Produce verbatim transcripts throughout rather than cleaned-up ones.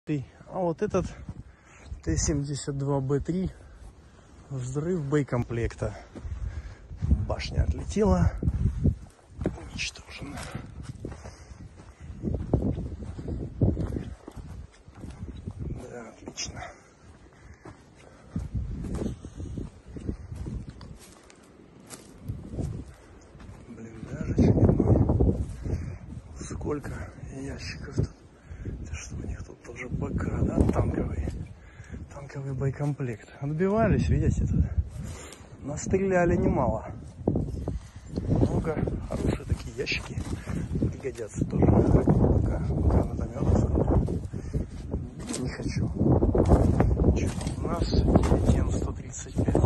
А вот этот Т семьдесят два Б три, взрыв боекомплекта. Башня отлетела, уничтожена. Да, отлично. Блиндаж очередной. Сколько ящиков тут. Это что, у них тут тоже БК, да, танковый. Танковый боекомплект. Отбивались, видите, тут. Настреляли немало. Много. Хорошие такие ящики. Пригодятся тоже. Пока, пока водометов. Не хочу. Что у нас? Н сто тридцать пять.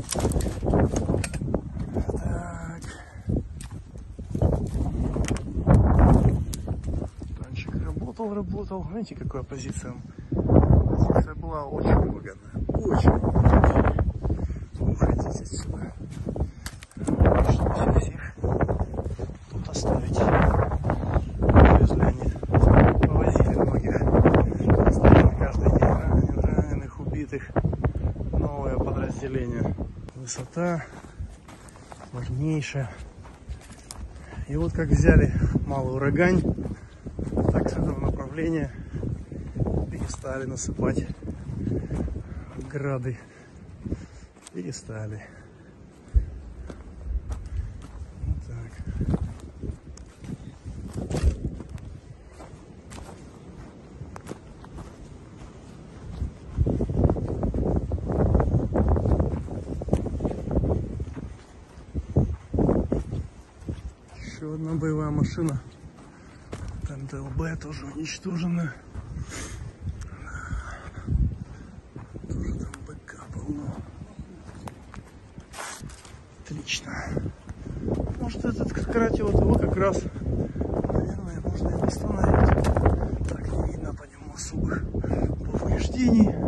Так. Танчик работал, работал. Знаете, какая позиция? Позиция была очень выгодная. Очень. Уходите отсюда. Чтобы всех, всех тут оставить. Повезли они. Повозили многих. Постоянно каждый день раненых, раненых, убитых. Новое подразделение. Высота важнейшая. И вот как взяли малый ураган, так с этого направления перестали насыпать грады. Перестали. Вот так. Еще одна боевая машина. Там Т Л Б тоже уничтожена. Тоже там БК полно. Отлично. Может, этот, кстати, вот его как раз, наверное, можно и восстановить. Так, не видно по нему особых повреждений.